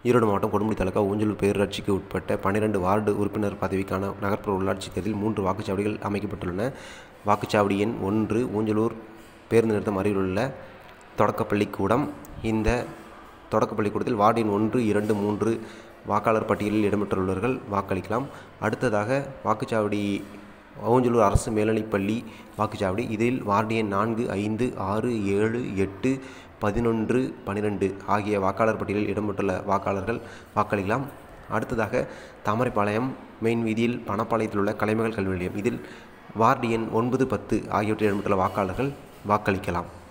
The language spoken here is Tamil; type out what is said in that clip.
ஈரோடு மாவட்டம் கொடுமுடி தாலுகா ஊஞ்சலூர் பேரூராட்சிக்கு உட்பட்ட 12 வார்டு உறுப்பினர் பதவிக்கான நகர்ப்புற உள்ளாட்சி தேர்தலில் 3 வாக்குச்சாவடிகள் அமைக்கப்பட்டுள்ளன. வாக்குச்சாவடி எண் 1 ஊஞ்சலூர் பேருந்து நிறுத்தம் அருகில் உள்ள தொடக்கப்பள்ளிக்கூடம். இந்த தொடக்கப்பள்ளிக்கூடத்தில் வார்டு எண் 1, 2, 3 வாக்காளர் பட்டியலில் இடம்பெற்றுள்ளவர்கள் வாக்களிக்கலாம். அடுத்ததாக வாக்குச்சாவடி ஊஞ்சலூர் அரசு மேல்நிலைப்பள்ளி வாக்குச்சாவடி. இதில் வார்டு எண் 4, 5, 6, 7, 8, 11, 12 ஆகிய வாக்காளர் பட்டியலில் இடம்பெற்றுள்ள வாக்காளர்கள் வாக்களிக்கலாம். அடுத்ததாக தாமரைப்பாளையம் மெயின் வீதியில் பணப்பாளையத்தில் உள்ள கலைமகள் கல்வி நிலையம். இதில் வார்டு எண் 9, 10 ஆகியவற்றில் இடம்பெற்றுள்ள வாக்காளர்கள் வாக்களிக்கலாம்.